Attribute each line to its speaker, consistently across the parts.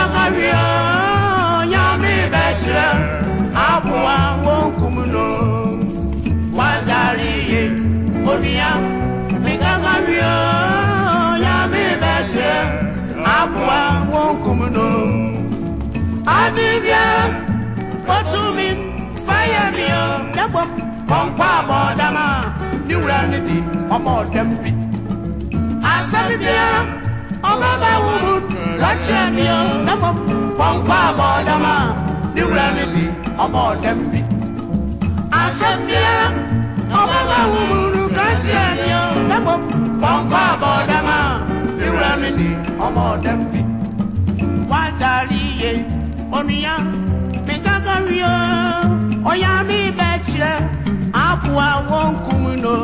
Speaker 1: Bekyere-EK Nyame Bekyere Abua Wonkumuno Wadariye Onia Bekyere Nyame Bekyere Abua Wonkumuno Adibia Kotumi Fire me Dabo Pompa Bodama Nuranity Omo Dempi Asabia Omaba Wood Gachamio Dabo Pompa Bodama Nuranity Omo Dempi Asabia Omaba Wood Gachamio Dabo Pompa Bodama Nuranity Omo Dempi Wadariye Onia Bekyere Onyame Bekyere Abua Wonkumuno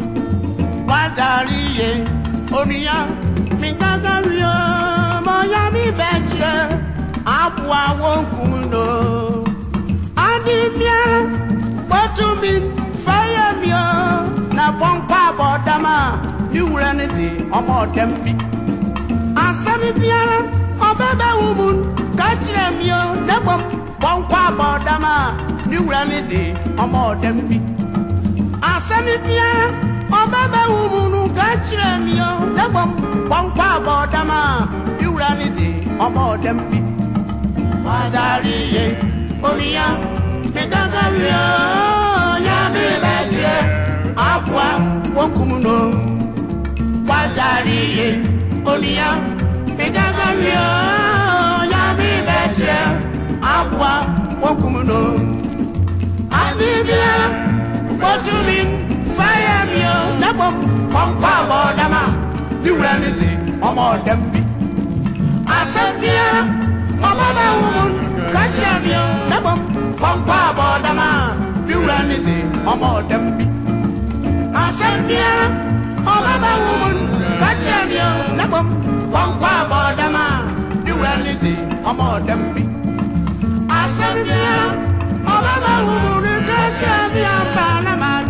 Speaker 1: Wadariye Onia Bekyere Onyame Bekyere Abua Wonkumuno Adimia Botumi Fire me na Pompa Bodama Nuranity Omo Dempi Asami Biara Obebe woman Kachire mio Nebom Pompa Bodama Nuranity Omo Dempi Asami Biara Obebe woman Kachire mio Nebom Pompa Bodama Nuranity Omo Dempi Wadariye Onia Bekyere Nyame Bekyere Abua Wonkumuno Wadariye Onia Bekyere Nyame Bekyere Abua Wonkumuno Adibia Botumi Fire me Nebom Pompa Bodama Nuranity Omo Dempi Asabia Omaba Woman Kachamio Nebom Pompa Bodama Nuranity Omo Dempi Asabia Omaba Woman Kachamio Nebom Pompa Bodama Nuranity Omo Dempi Asabia Omaba Woman Kachamio Panama